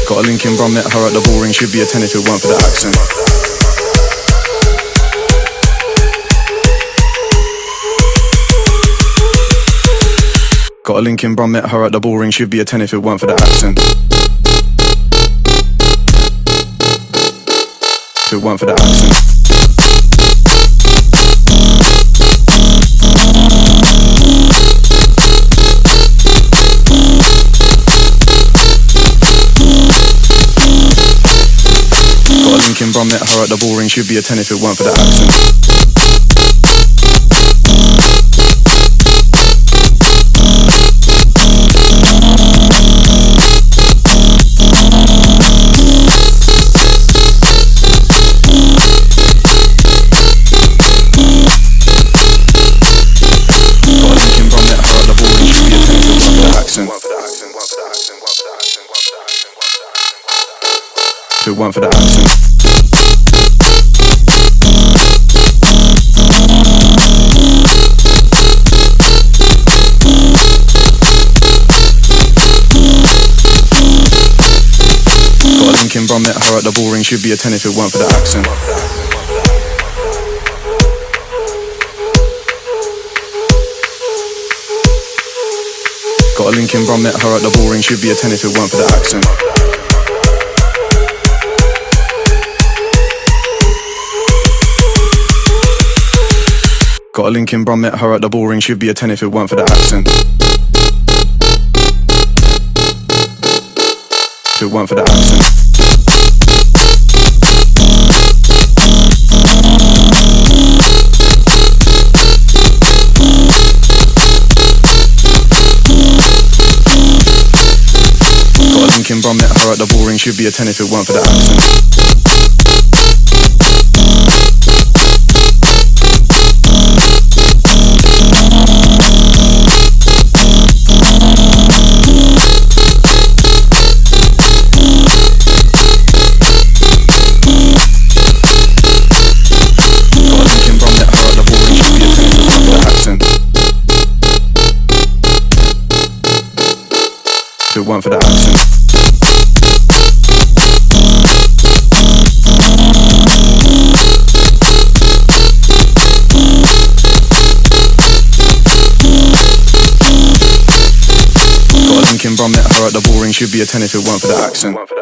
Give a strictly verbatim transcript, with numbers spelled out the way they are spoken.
Got a link in Brum, met her at the ballring, she'd be a ten if it weren't for the accent. Got a link in Brum, met her at the ballring, she'd be a ten if it weren't for the accent. If it weren't for the accent. Linkin Brum, met her at the ballring, she'd be a ten if it weren't for the accent. Got a Linkin Brum, met her at the ballring, she'd be a ten if it weren't for the accent. If it weren't for the accent. Linkin Brum, met her at the ballring, she'd be a ten if it weren't for the accent. Got a Linkin Brum, met her at the ballring, she'd be a ten if it weren't for the accent. Got a Linkin Brum, met her at the ballring, she'd be a ten if it weren't for the accent. If it weren't for the accent. Got a Linkin Brum, met her at the ballring, she'd be a ten if it weren't for the accent. If it weren't for the accent. Got a Linkin Brum, met her at the ballring, she'd be a ten if it weren't for the accent.